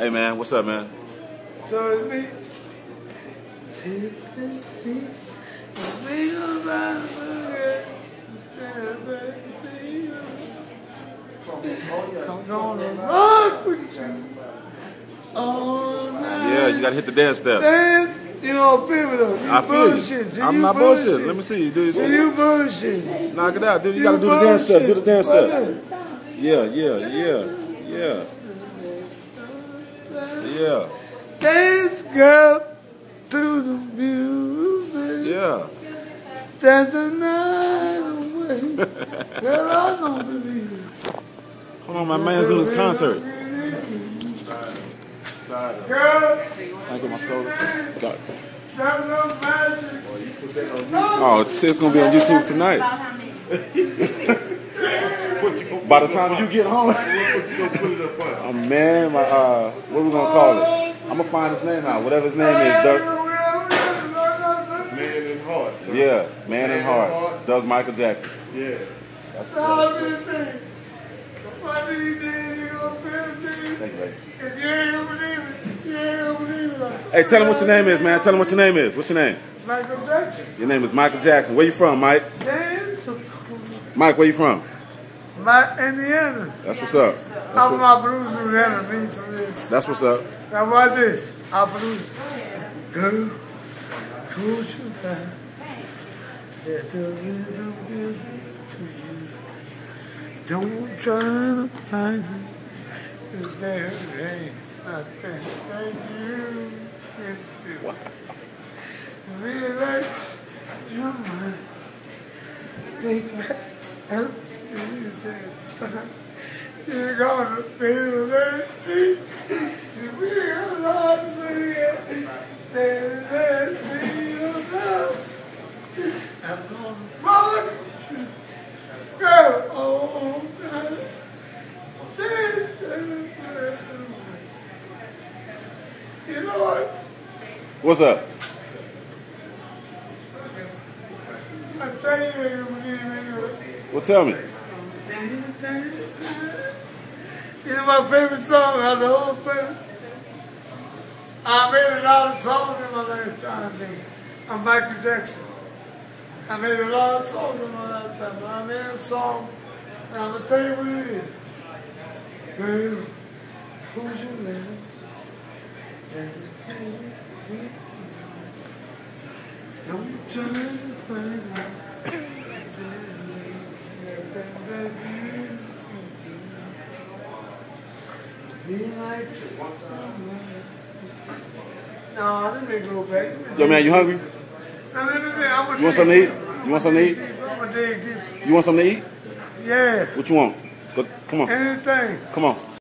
Hey man, what's up, man? So it's me. I'm gonna rock with you all night. Yeah, you gotta hit the dance step. Dance, you don't feel me though. I feel you. I'm not bullshit. Let me see you do this. You bullshit. Knock it out, dude. You gotta do the dance step. Do the dance step. Yeah. Yeah. Dance, girl, through the music. Yeah. Dance the night away. Girl, I don't believe it. Hold on, my man's doing his concert. Girl, I get my shoulder. Got it. that's no magic. Oh, it's gonna be on YouTube tonight. By the time you get home, oh man, what are we gonna call it? I'm gonna find his name out. Whatever his name is, Man in Hartz. yeah, Man in Hartz. That was Michael Jackson. Yeah. Thank you, baby. If you ain't gonna believe it, you ain't gonna believe it. Hey, tell him what your name is, man. Tell him what your name is. What's your name? Michael Jackson. Your name is Michael Jackson. Where you from, Mike? Dance. Mike, where you from? Indiana. That's what's up. I'm my blues Louisiana, me from there. That's what's up. Now watch this. I blues. Girl, close your eyes. Let the rhythm give it to you. Don't try to find it. It's there, it ain't nothing. Thank you. Relax your mind. Think back. You're gonna feel that. You realize that I'm gonna rock you, girl. Oh, God. You know what? What's up? I tell you, you believe me. Well, tell me. You know my favorite song out of the whole film? I made a lot of songs in my lifetime. I'm Michael Jackson. I made a lot of songs in my lifetime, but I made a song, and I'm going to tell you what it is. Girl, who's your name? Don't try to find out. No, let me go back. Yo, man, you hungry? You want something to eat? You want something to eat? You want something to eat? Yeah. What you want? Go, come on. Anything. Come on.